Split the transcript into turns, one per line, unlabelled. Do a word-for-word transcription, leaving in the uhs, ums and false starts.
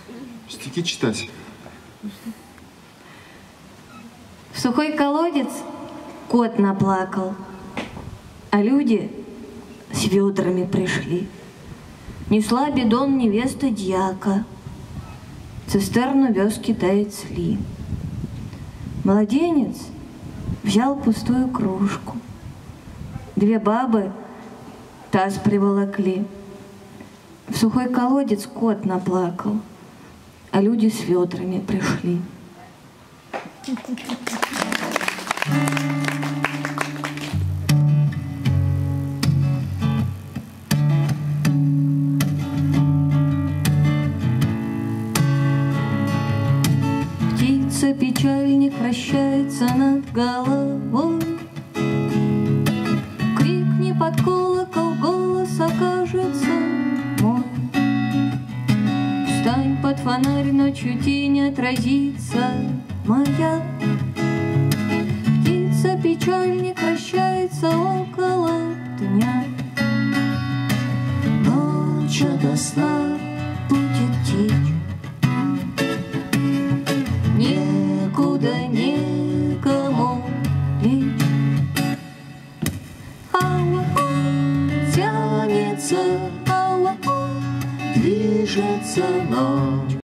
Стихи читать.
В сухой колодец кот наплакал, а люди с ведрами пришли. Несла бидон невеста дьяка, цистерну вез китаец Ли. Младенец взял пустую кружку. Две бабы таз приволокли. В сухой колодец кот наплакал, а люди с ведрами пришли. Птица печальник вращается над головой. Крикни под колокол, голос окажется мой. Встань под фонарь, ночью тень отразится моя. Птица печальник вращается около дня. Ночь ото сна будет течь. Некуда, некому лечь. Ау-ау, тянется, ау-ау, движется ночь.